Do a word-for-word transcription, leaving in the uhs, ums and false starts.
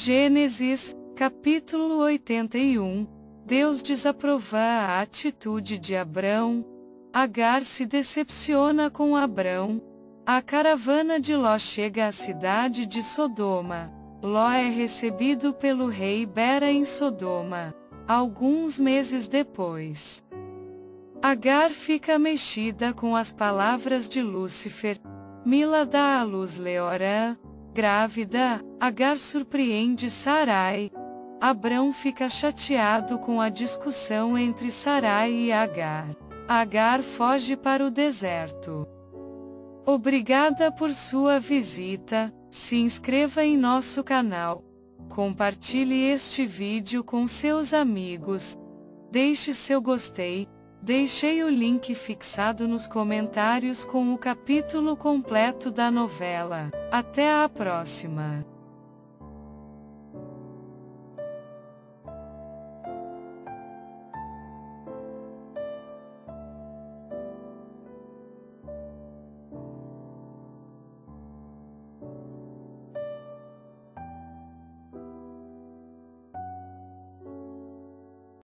Gênesis, capítulo oitenta e um. Deus desaprova a atitude de Abrão. Agar se decepciona com Abrão. A caravana de Ló chega à cidade de Sodoma. Ló é recebido pelo rei Bera em Sodoma. Alguns meses depois, Agar fica mexida com as palavras de Lúcifer. Mila dá à luz Leorã. Grávida, Agar surpreende Sarai. Abrão fica chateado com a discussão entre Sarai e Agar. Agar foge para o deserto. Obrigada por sua visita. Se inscreva em nosso canal. Compartilhe este vídeo com seus amigos. Deixe seu gostei. Deixei o link fixado nos comentários com o capítulo completo da novela. Até a próxima!